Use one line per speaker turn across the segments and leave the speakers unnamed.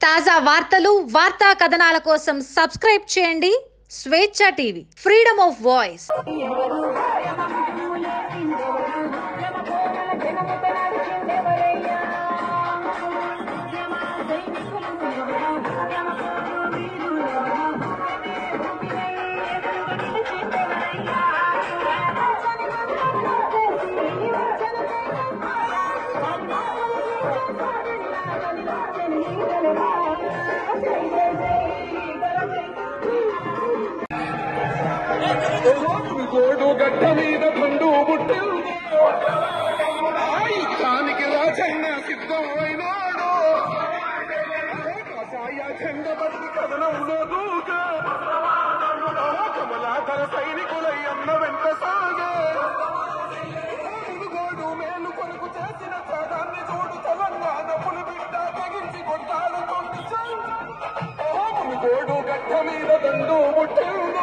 తాజా వార్తలు, వార్తా కథనాల కోసం సబ్స్క్రైబ్ చేయండి స్వేచ్ఛ టీవీ, ఫ్రీడమ్ ఆఫ్ వాయిస్.
గోడు గడ్డ మీద పండు పుట్టింది దానికి రాజన్న సిద్ధమైనాడు కాషాయ చెండ బట్టి కథనంలో దూగా కమలాధర సైనికులై అన్న వెంట సాగే గోడు మేలు కొరకు చేసిన త్యాగాన్ని చూడు తెలంగాణ పులిబిడ్డ తెగించి కొట్టాడుతుంది గోడు గడ్డ మీద దండు పుట్టిందో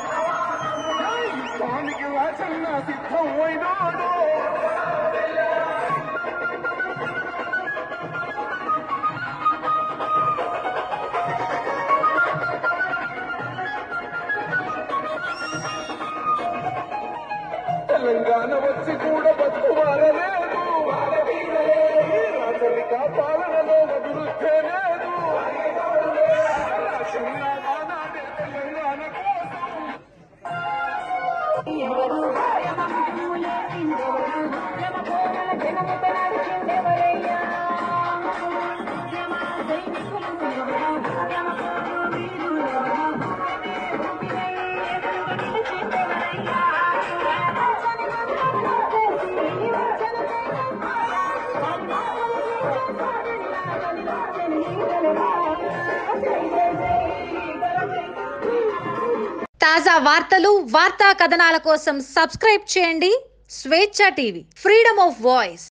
దానికి రాజన్న సిద్ధమైనాడు తెలంగాణ వచ్చి కూడా బతుకు మారలేదు రాజరిక పాలనలో అభివృద్ధి లేదు నాడే తెలంగాణ
తాజా వార్తలు, వార్తా కథనాల కోసం సబ్స్క్రైబ్ చేయండి స్వేచ్ఛ టీవీ, ఫ్రీడమ్ ఆఫ్ వాయిస్.